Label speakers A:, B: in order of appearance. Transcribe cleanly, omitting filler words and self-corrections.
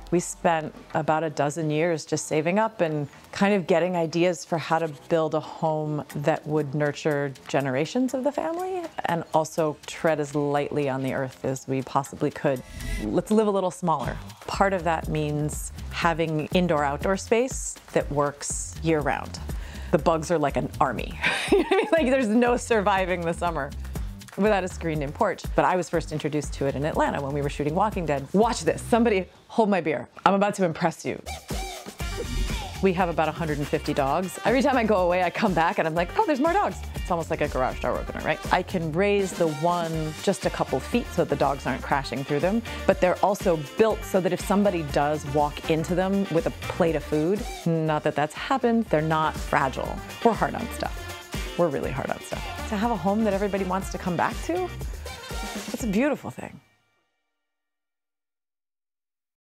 A: We spent about a dozen years just saving up and kind of getting ideas for how to build a home that would nurture generations of the family and also tread as lightly on the earth as we possibly could. Let's live a little smaller. Part of that means having indoor-outdoor space that works year-round. The bugs are like an army. You know what I mean? Like there's no surviving the summer without a screened-in porch. But I was first introduced to it in Atlanta when we were shooting Walking Dead. Watch this, somebody hold my beer. I'm about to impress you. We have about 150 dogs. Every time I go away, I come back and I'm like, oh, there's more dogs. It's almost like a garage door opener, right? I can raise the one just a couple feet so the dogs aren't crashing through them, but they're also built so that if somebody does walk into them with a plate of food, not that that's happened, they're not fragile. We're hard on stuff. We're really hard on stuff. To have a home that everybody wants to come back to, it's a beautiful thing.